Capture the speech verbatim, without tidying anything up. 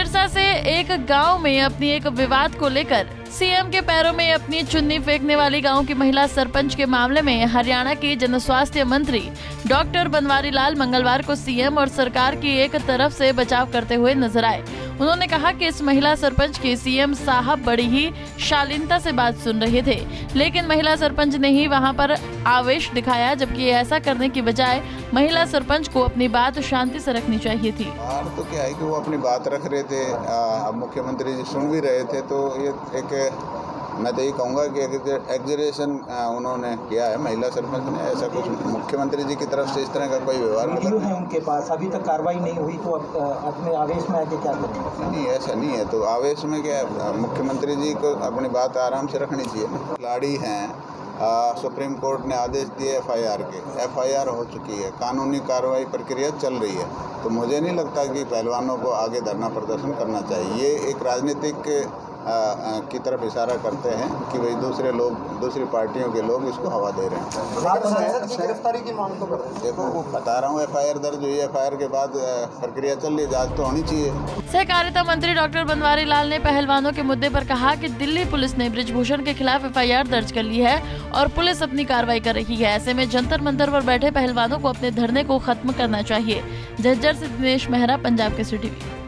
सिरसा से एक गांव में अपनी एक विवाद को लेकर सीएम के पैरों में अपनी चुन्नी फेंकने वाली गांव की महिला सरपंच के मामले में हरियाणा के जनस्वास्थ्य मंत्री डॉक्टर बनवारी लाल मंगलवार को सीएम और सरकार की एक तरफ से बचाव करते हुए नजर आए। उन्होंने कहा कि इस महिला सरपंच की सीएम साहब बड़ी ही शालीनता से बात सुन रहे थे, लेकिन महिला सरपंच ने ही वहां पर आवेश दिखाया, जबकि ऐसा करने की बजाय महिला सरपंच को अपनी बात शांति से रखनी चाहिए थी। और तो क्या है कि वो अपनी बात रख रहे थे, अब मुख्यमंत्री जी सुन भी रहे थे, तो ये एक मैं तो ये कहूँगा कि एग्जरेशन उन्होंने किया है महिला सरपंच ने। ऐसा कुछ मुख्यमंत्री जी की तरफ से इस तरह का कोई व्यवहार वीडियो है उनके पास, अभी तक कार्रवाई नहीं हुई, तो अब अपने आवेश में आके क्या करेंगे? नहीं, ऐसा नहीं है। तो आवेश में क्या, मुख्यमंत्री जी को अपनी बात आराम से रखनी चाहिए ना। खिलाड़ी हैं, सुप्रीम कोर्ट ने आदेश दिए एफआईआर के, एफआईआर हो चुकी है, कानूनी कार्रवाई प्रक्रिया चल रही है। तो मुझे नहीं लगता कि पहलवानों को आगे धरना प्रदर्शन करना चाहिए। ये एक राजनीतिक आ, आ, की तरफ इशारा करते हैं कि भाई दूसरे लोग, दूसरी पार्टियों के लोग इसको हवा दे रहे हैं। गिरफ्तारी की मांग तो कर रहे हैं। देखो, वो बता रहा हूँ, एफआईआर दर्ज हुई है, एफआईआर के बाद प्रक्रिया चल रही है, जांच तो होनी चाहिए। सहकारिता मंत्री डॉक्टर बनवारी लाल ने पहलवानों के मुद्दे पर कहा कि दिल्ली पुलिस ने बृजभूषण के खिलाफ एफआईआर दर्ज कर ली है और पुलिस अपनी कार्रवाई कर रही है। ऐसे में जंतर मंतर पर बैठे पहलवानों को अपने धरने को खत्म करना चाहिए। झज्जर से दिनेश मेहरा, पंजाब केसरी टीवी।